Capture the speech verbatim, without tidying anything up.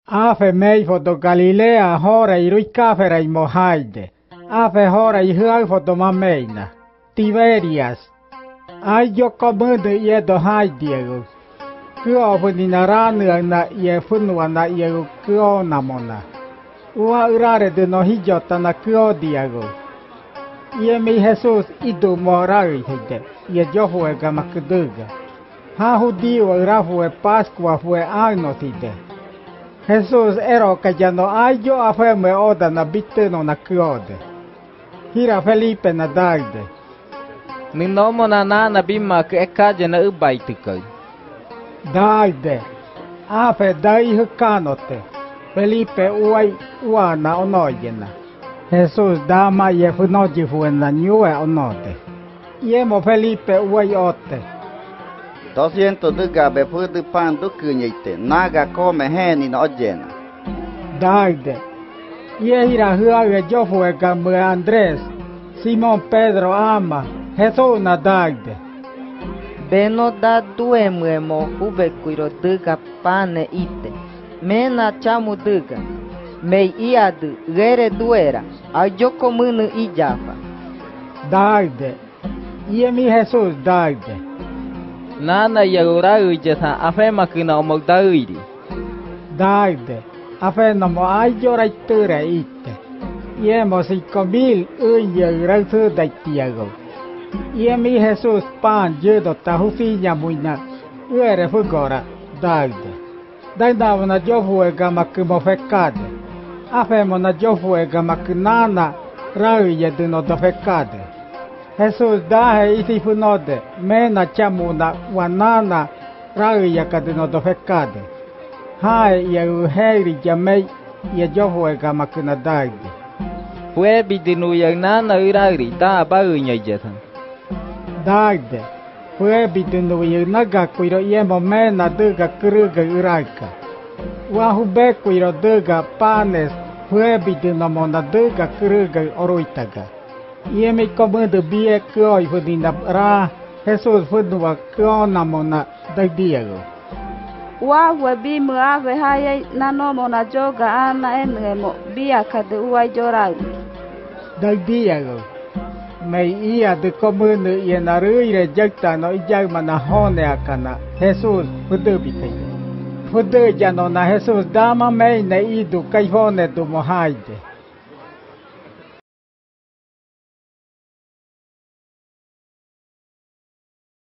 Afe mei foto Galilea hora irui kafera i mohaide. Afe hora i huai foto mameina. Tiberias. Ai yo komundo ie do haidiego. Kuo funina ranu na ie funua na ie kuo namona. Ua urare de no hijota na kuo diego. Ie mi Jesus idu morai hide. Ie johue gamakuduga. Hahu diwa urafu e Pascua fue agnotide. Jesus ero kajano ayo afeme oda na biteno na kuode. Hira Felipe na daide. Ninomo na nana bima ke ekaje na ubaitikai. Daide. Afe dai hukanote. Felipe uai uana onoyena. Jesus dama ye funoji fuena nyue onote. Yemo Felipe uai ote. Doscientos duga be fudu pan du kunyite. Naga come heni no ojena. Daide. Ye hira huage jofue gambe Andrés. Simón Pedro ama. Jesus na daide. Beno da duemuemo hubekuiro duga pane ite. Mena chamu duga. Mei iadu gere duera. Ayoko munu ijafa. Daide. Ye mi Jesus daide. Nana yagurau jesa afema kina omogdairi. Daide. Afe no mo ayo raiture ite. Ye mo cinco mil uye rautu daitiago. Ye mi Jesus pan yedo tahufinya muina. Uere fugora. Daide. Daida wana jofue gamakumo fekade. Afe mo na jofue gamakunana. Rau yeduno do fekade. Jesus dahe isi funode. Mena chamuna wanana. Rau yakaduno do fekade. Hai ya uheri jamei ya jofue gamakuna daide. Fue bidinu yang nana urari da bau nyajetan. Daide. Fue bidinu yang naga kuiro yemo mena duga kuruga uraika. Wahu be kuiro duga panes. Fue bidinu mona duga kuruga oruitaga. Yemi komudu bie kuoi fudina ra. Jesus fudua kuona mona daidiego. Wawe bimu ave haya nanomo na joga ana enemo bia kade uai jorai. Daidiego. Mei ia de komunu ie na ruire jagta no ijagma na hone akana. Jesus fudubite. Fudu jano na Jesus dama mei na idu kaifone du mohaide.